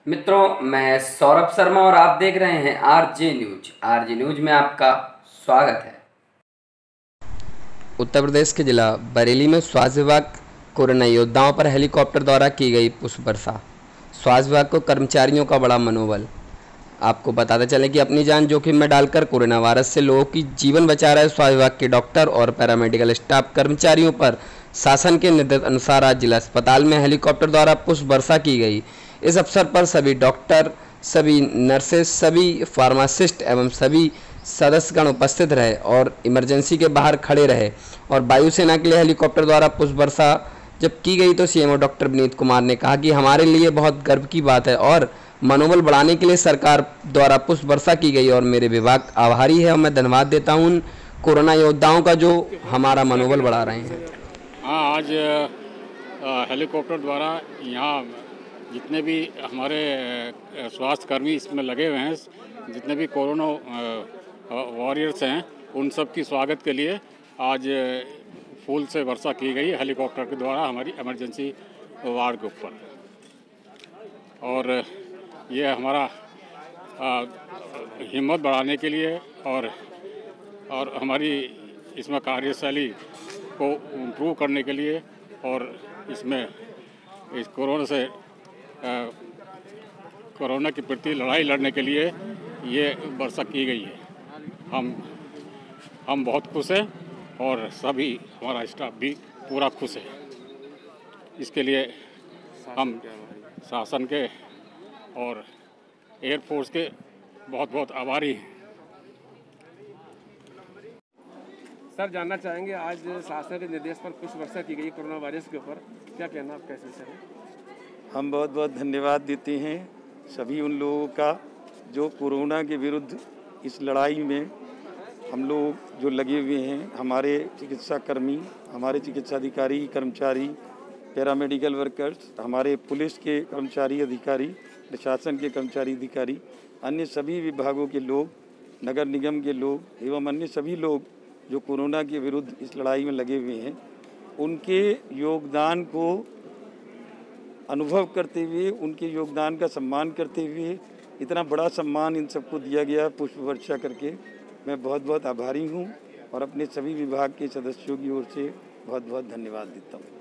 मित्रों, मैं सौरभ शर्मा और आप देख रहे हैं आरजे न्यूज। आरजे न्यूज में आपका स्वागत है। उत्तर प्रदेश के जिला बरेली में स्वास्थ्य विभाग कोरोना योद्धाओं पर हेलीकॉप्टर द्वारा की गई पुष्प वर्षा। स्वास्थ्य विभाग को कर्मचारियों का बड़ा मनोबल। आपको बताते चलें कि अपनी जान जोखिम में डालकर कोरोना वायरस से लोगों की जीवन बचा रहे स्वास्थ्य विभाग के डॉक्टर और पैरामेडिकल स्टाफ कर्मचारियों पर शासन के निर्देश अनुसार आज जिला अस्पताल में हेलीकॉप्टर द्वारा पुष्प वर्षा की गई। इस अवसर पर सभी डॉक्टर, सभी नर्सेस, सभी फार्मासिस्ट एवं सभी सदस्यगण उपस्थित रहे और इमरजेंसी के बाहर खड़े रहे। और वायुसेना के लिए हेलीकॉप्टर द्वारा पुष्प वर्षा जब की गई तो सीएमओ डॉक्टर विनीत कुमार ने कहा कि हमारे लिए बहुत गर्व की बात है और मनोबल बढ़ाने के लिए सरकार द्वारा पुष्प वर्षा की गई और मेरे विभाग आभारी है और मैं धन्यवाद देता हूं उन कोरोना योद्धाओं का जो हमारा मनोबल बढ़ा रहे हैं। हाँ, आज हेलीकॉप्टर द्वारा यहाँ जितने भी हमारे स्वास्थ्य कर्मी इसमें लगे हुए हैं, जितने भी कोरोना वॉरियर्स हैं, उन सब की स्वागत के लिए आज फूल से वर्षा की गई हेलीकॉप्टर के द्वारा हमारी इमरजेंसी वार्ड के ऊपर। और ये हमारा हिम्मत बढ़ाने के लिए और हमारी इसमें कार्यशैली को इम्प्रूव करने के लिए और इसमें इस कोरोना के प्रति लड़ाई लड़ने के लिए ये वर्षा की गई है। हम बहुत खुश हैं और सभी हमारा स्टाफ भी पूरा खुश है। इसके लिए हम शासन के और एयरफोर्स के बहुत बहुत आभारी हैं। सर, जानना चाहेंगे आज शासन के निर्देश पर पुष्प वर्षा की गई कोरोना वायरस के ऊपर, क्या कहना आपका इस विषय में? हम बहुत बहुत धन्यवाद देते हैं सभी उन लोगों का जो कोरोना के विरुद्ध इस लड़ाई में हम लोग जो लगे हुए हैं, हमारे चिकित्सा कर्मी, हमारे चिकित्सा अधिकारी, कर्मचारी, पैरामेडिकल वर्कर्स, हमारे पुलिस के कर्मचारी अधिकारी, प्रशासन के कर्मचारी अधिकारी, अन्य सभी विभागों के लोग, नगर निगम के लोग एवं अन्य सभी लोग जो कोरोना के विरुद्ध इस लड़ाई में लगे हुए हैं, उनके योगदान को अनुभव करते हुए, उनके योगदान का सम्मान करते हुए इतना बड़ा सम्मान इन सबको दिया गया पुष्प वर्षा करके, मैं बहुत बहुत आभारी हूँ और अपने सभी विभाग के सदस्यों की ओर से बहुत बहुत धन्यवाद देता हूँ।